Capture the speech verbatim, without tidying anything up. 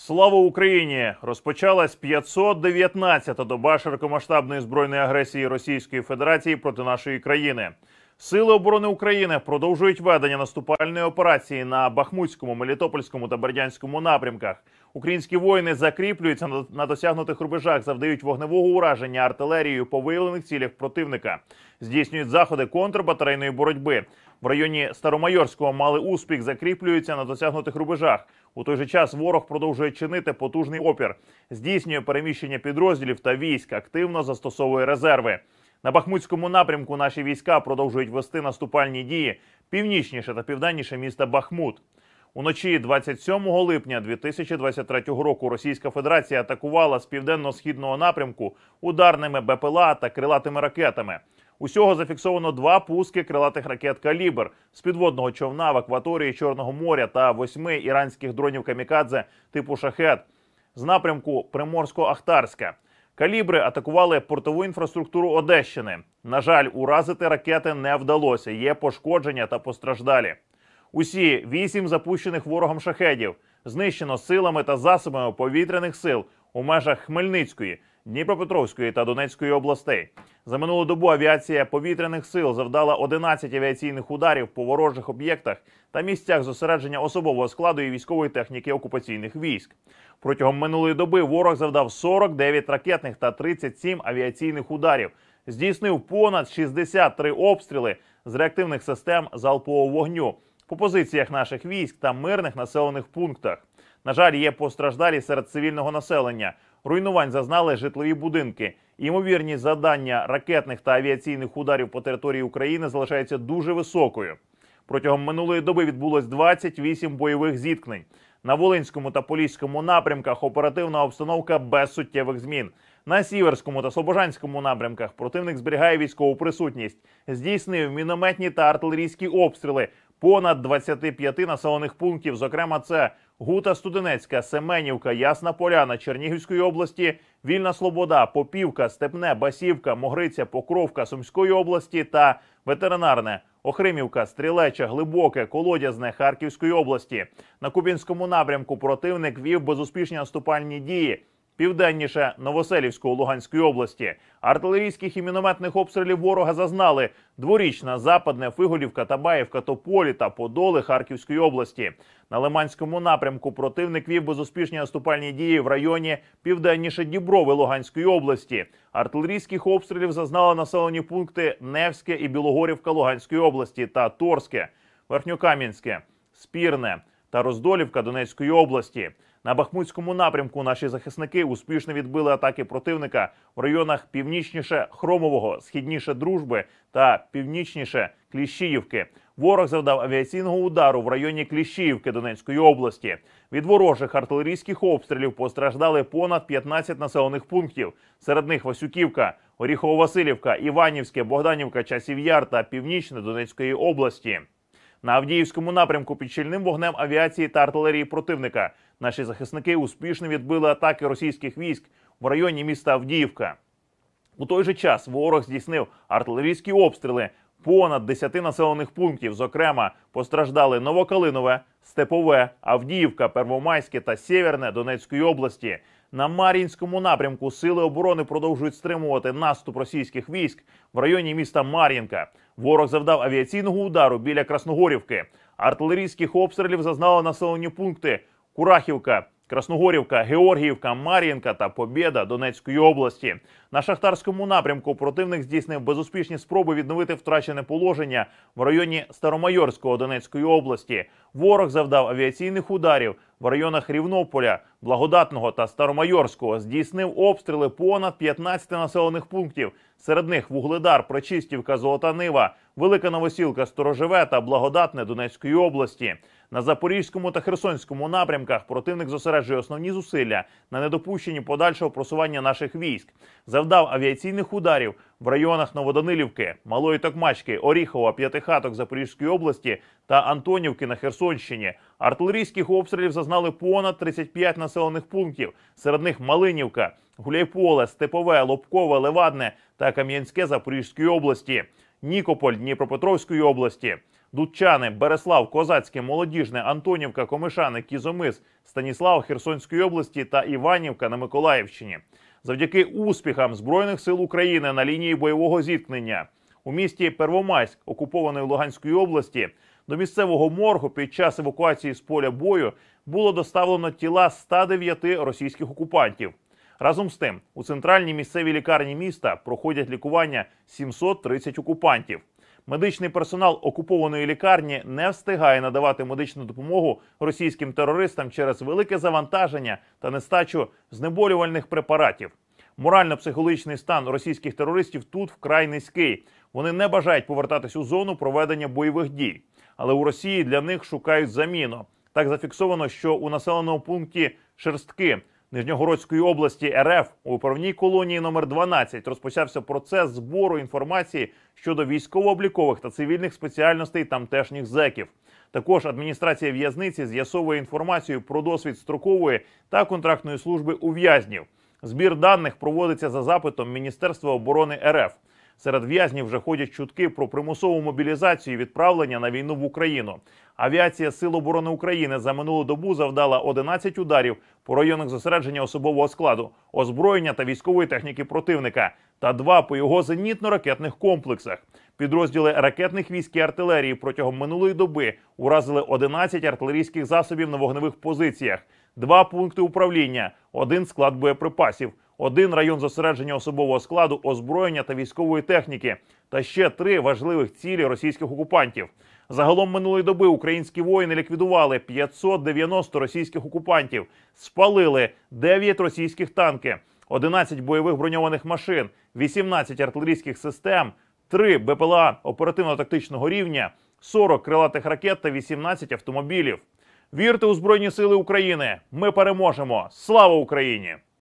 Слава Україні! Розпочалась п'ятсот дев'ятнадцята доба широкомасштабної збройної агресії Російської Федерації проти нашої країни. Сили оборони України продовжують ведення наступальної операції на Бахмутському, Мелітопольському та Бердянському напрямках. Українські воїни закріплюються на досягнутих рубежах, завдають вогневого ураження артилерією по виявлених цілях противника. Здійснюють заходи контрбатарейної боротьби. В районі Старомайорського мали успіх, закріплюються на досягнутих рубежах. У той же час ворог продовжує чинити потужний опір. Здійснює переміщення підрозділів та військ, активно застосовує резерви. На Бахмутському напрямку наші війська продовжують вести наступальні дії північніше та південніше міста Бахмут. Уночі двадцять сьомого липня дві тисячі двадцять третього року Російська Федерація атакувала з південно-східного напрямку ударними БПЛА та крилатими ракетами. Усього зафіксовано два пуски крилатих ракет «Калібр» з підводного човна в акваторії Чорного моря та восьми іранських дронів «Камікадзе» типу «Шахед» з напрямку Приморсько-Ахтарська. «Калібри» атакували портову інфраструктуру Одещини. На жаль, уразити ракети не вдалося, є пошкодження та постраждалі. Усі вісім запущених ворогом «Шахедів» знищено силами та засобами повітряних сил у межах Хмельницької, Дніпропетровської та Донецької областей. За минулу добу авіація повітряних сил завдала одинадцять авіаційних ударів по ворожих об'єктах та місцях зосередження особового складу і військової техніки окупаційних військ. Протягом минулої доби ворог завдав сорок дев'ять ракетних та тридцять сім авіаційних ударів. Здійснив понад шістдесят три обстріли з реактивних систем залпового вогню по позиціях наших військ та мирних населених пунктах. На жаль, є постраждалі серед цивільного населення. Руйнувань зазнали житлові будинки. Ймовірність завдання ракетних та авіаційних ударів по території України залишається дуже високою. Протягом минулої доби відбулось двадцять вісім бойових зіткнень. На Волинському та Поліському напрямках оперативна обстановка без суттєвих змін. На Сіверському та Слобожанському напрямках противник зберігає військову присутність. Здійснив мінометні та артилерійські обстріли понад двадцяти п'яти населених пунктів, зокрема це Гута Студенецька, Семенівка, Ясна Поляна Чернігівської області, Вільна Слобода, Попівка, Степне, Басівка, Могриця, Покровка Сумської області та Ветеринарне, Охримівка, Стрілеча, Глибоке, Колодязне Харківської області. На Куп'янському напрямку противник вів безуспішні наступальні дії південніше Новоселівського Луганської області. Артилерійських і мінометних обстрілів ворога зазнали Дворічна, Западне, Фиголівка, Табаївка, Тополі та Подоли Харківської області. На Лиманському напрямку противник вів безуспішні наступальні дії в районі південніше Діброви Луганської області. Артилерійських обстрілів зазнали населені пункти Невське і Білогорівка Луганської області та Торське, Верхньокам'янське, Спірне та Роздолівка Донецької області. На Бахмутському напрямку наші захисники успішно відбили атаки противника в районах північніше Хромового, східніше Дружби та північніше Кліщіївки. Ворог завдав авіаційного удару в районі Кліщіївки Донецької області. Від ворожих артилерійських обстрілів постраждали понад п'ятнадцять населених пунктів. Серед них Васюківка, Оріхово-Василівка, Іванівське, Богданівка, Часів Яр та Північне Донецької області. На Авдіївському напрямку під щільним вогнем авіації та артилерії противника наші захисники успішно відбили атаки російських військ в районі міста Авдіївка. У той же час ворог здійснив артилерійські обстріли понад десяти населених пунктів. Зокрема, постраждали Новокалинове, Степове, Авдіївка, Первомайське та Сєвєрне Донецької області. На Мар'їнському напрямку сили оборони продовжують стримувати наступ російських військ в районі міста Мар'їнка. Ворог завдав авіаційного удару біля Красногорівки. Артилерійських обстрілів зазнали населені пункти Курахівка, Красногорівка, Георгіївка, Мар'їнка та Побєда Донецької області. На Шахтарському напрямку противник здійснив безуспішні спроби відновити втрачене положення в районі Старомайорського Донецької області. Ворог завдав авіаційних ударів в районах Рівнополя, Благодатного та Старомайорського. Здійснив обстріли понад п'ятнадцяти населених пунктів. Серед них Вугледар, Пречистівка, Золота Нива, Велика Новосілка, Сторожеве та Благодатне Донецької області. На Запорізькому та Херсонському напрямках противник зосереджує основні зусилля на недопущенні подальшого просування наших військ. Завдав авіаційних ударів в районах Новоданилівки, Малої Токмачки, Оріхова, П'ятихаток Запорізької області та Антонівки на Херсонщині. Артилерійських обстрілів зазнали понад тридцять п'ять населених пунктів. Серед них Малинівка, Гуляйполе, Степове, Лобкове, Левадне та Кам'янське Запорізької області. Нікополь Дніпропетровської області. Дудчани, Береслав, Козацьке, Молодіжне, Антонівка, Комишани, Кізомис, Станіслав Херсонської області та Іванівка на Миколаївщині. Завдяки успіхам Збройних сил України на лінії бойового зіткнення у місті Первомайськ, окупованої Луганської області, до місцевого моргу під час евакуації з поля бою було доставлено тіла ста дев'яти російських окупантів. Разом з тим, у центральній місцевій лікарні міста проходять лікування сімсот тридцять окупантів. Медичний персонал окупованої лікарні не встигає надавати медичну допомогу російським терористам через велике завантаження та нестачу знеболювальних препаратів. Морально-психологічний стан російських терористів тут вкрай низький. Вони не бажають повертатись у зону проведення бойових дій. Але у Росії для них шукають заміну. Так зафіксовано, що у населеному пункті Шерстки Нижньогородської області РФ у виправній колонії номер дванадцять розпочався процес збору інформації щодо військово-облікових та цивільних спеціальностей тамтешніх зеків. Також адміністрація в'язниці з'ясовує інформацію про досвід строкової та контрактної служби ув'язнів. Збір даних проводиться за запитом Міністерства оборони РФ. Серед в'язнів вже ходять чутки про примусову мобілізацію і відправлення на війну в Україну. Авіація Сил оборони України за минулу добу завдала одинадцять ударів по районах зосередження особового складу, озброєння та військової техніки противника та два по його зенітно-ракетних комплексах. Підрозділи ракетних військ і артилерії протягом минулої доби уразили одинадцять артилерійських засобів на вогневих позиціях, два пункти управління, один склад боєприпасів, один район зосередження особового складу, озброєння та військової техніки та ще три важливих цілі російських окупантів. Загалом минулої доби українські воїни ліквідували п'ятсот дев'яносто російських окупантів, спалили дев'ять російських танки, одинадцять бойових броньованих машин, вісімнадцять артилерійських систем, три Б П Л А оперативно-тактичного рівня, сорок крилатих ракет та вісімнадцять автомобілів. Вірте у Збройні Сили України! Ми переможемо! Слава Україні!